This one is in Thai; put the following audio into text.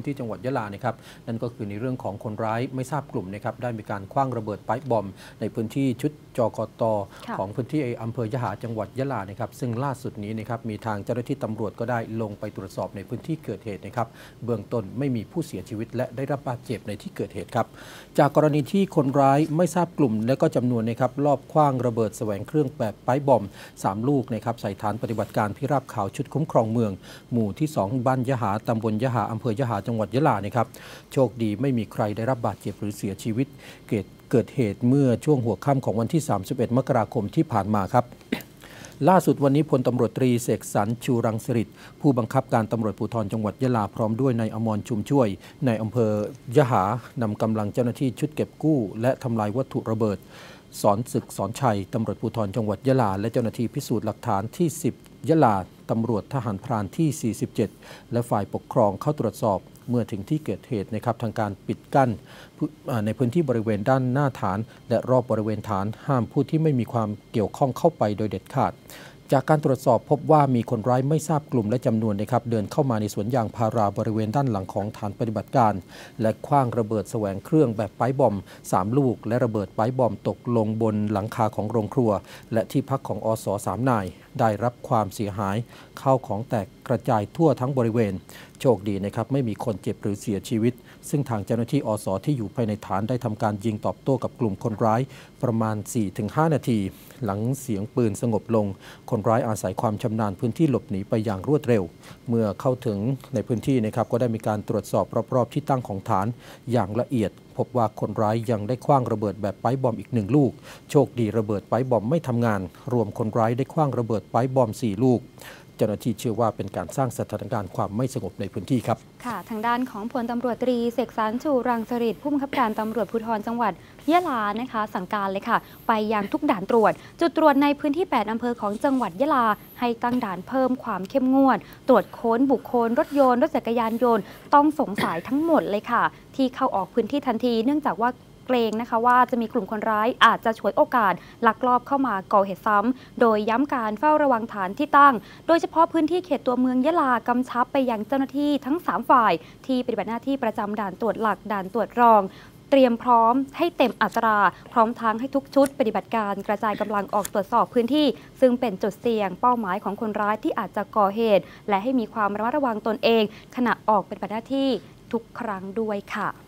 ที่จังหวัดยะลานะครับนั่นก็คือในเรื่องของคนร้ายไม่ทราบกลุ่มนะครับได้มีการคว้างระเบิดไป๊บอมในพื้นที่ชุดจกต.ของพื้นที่อำเภอยะหาจังหวัดยะลานะครับซึ่งล่าสุดนี้นะครับมีทางเจ้าหน้าที่ตำรวจก็ได้ลงไปตรวจสอบในพื้นที่เกิดเหตุนะครับเบื้องต้นไม่มีผู้เสียชีวิตและได้รับบาดเจ็บในที่เกิดเหตุครับจากกรณีที่คนร้ายไม่ทราบกลุ่มและก็จำนวนนะครับลอบคว้างระเบิดแสวงเครื่องแบบไป๊บอม3 ลูกนะครับใส่ฐานปฏิบัติการพิราบขาวชุดคุ้มครองเมืองหมู่ที่ 2 บ้านยะหาตำบลยะหาอำเภอยะหาจังหวัดยะลานะครับโชคดีไม่มีใครได้รับบาดเจ็บหรือเสียชีวิตเกิดเหตุเมื่อช่วงหัวค่ำของวันที่ 31 มกราคมที่ผ่านมาครับล่าสุดวันนี้พลตำรวจตรีเสกสรรชูรังสฤษดิ์ผู้บังคับการตำรวจภูธรจังหวัดยะลาพร้อมด้วยนายอมรชุมช่วยในอำเภอยะหานำกำลังเจ้าหน้าที่ชุดเก็บกู้และทำลายวัตถุระเบิดสอนศึกสอนชัยตำรวจภูธรจังหวัดยะลาและเจ้าหน้าที่พิสูจน์หลักฐานที่ 10 ยะลาตำรวจทหารพรานที่ 47 และฝ่ายปกครองเข้าตรวจสอบเมื่อถึงที่เกิดเหตุนะครับทางการปิดกั้นในพื้นที่บริเวณด้านหน้าฐานและรอบบริเวณฐานห้ามผู้ที่ไม่มีความเกี่ยวข้องเข้าไปโดยเด็ดขาดจากการตรวจสอบพบว่ามีคนร้ายไม่ทราบกลุ่มและจำนวนนะครับเดินเข้ามาในสวนยางพาราบริเวณด้านหลังของฐานปฏิบัติการและคว้างระเบิดแสวงเครื่องแบบไป๊บอม3 ลูกและระเบิดไป๊บอมตกลงบนหลังคาของโรงครัวและที่พักของอส3 นายได้รับความเสียหายข้าวของแตกกระจายทั่วทั้งบริเวณโชคดีนะครับไม่มีคนเจ็บหรือเสียชีวิตซึ่งทางเจ้าหน้าที่อสที่อยู่ภายในฐานได้ทำการยิงตอบโต้กับกลุ่มคนร้ายประมาณ 4-5 นาทีหลังเสียงปืนสงบลงคนร้ายอาศัยความชำนาญพื้นที่หลบหนีไปอย่างรวดเร็วเมื่อเข้าถึงในพื้นที่นะครับก็ได้มีการตรวจสอบรอบๆที่ตั้งของฐานอย่างละเอียดพบว่าคนร้ายยังได้คว้างระเบิดแบบไป๊บอมอีก1 ลูกโชคดีระเบิดไป๊บอมไม่ทำงานรวมคนร้ายได้คว้างระเบิดไป๊บอม4 ลูกเจ้าหน้าที่เชื่อว่าเป็นการสร้างสถานการณ์ความไม่สงบในพื้นที่ครับค่ะทางด้านของพลตำรวจตรีเสกสรรชูรังสฤษดิ์ผู้บังคับการตำรวจภูธรจังหวัดยะลานะคะสั่งการเลยค่ะไปยังทุกด่านตรวจจุดตรวจในพื้นที่8 อำเภอของจังหวัดยะลาให้ตั้งด่านเพิ่มความเข้มงวดตรวจค้นบุคคลรถยนต์รถจักรยานยนต์ต้องสงสัยทั้งหมดเลยค่ะที่เข้าออกพื้นที่ทันทีเนื่องจากว่าเกรงนะคะว่าจะมีกลุ่มคนร้ายอาจจะฉวยโอกาสลักลอบเข้ามาก่อเหตุซ้ำโดยย้ำการเฝ้าระวังฐานที่ตั้งโดยเฉพาะพื้นที่เขตตัวเมืองยะลากำชับไปยังเจ้าหน้าที่ทั้ง3 ฝ่ายที่ปฏิบัติหน้าที่ประจำด่านตรวจหลักด่านตรวจรองเตรียมพร้อมให้เต็มอัตราพร้อมทั้งให้ทุกชุดปฏิบัติการกระจายกำลังออกตรวจสอบพื้นที่ซึ่งเป็นจุดเสี่ยงเป้าหมายของคนร้ายที่อาจจะก่อเหตุและให้มีความระมัดระวังตนเองขณะออกปฏิบัติหน้าที่ทุกครั้งด้วยค่ะ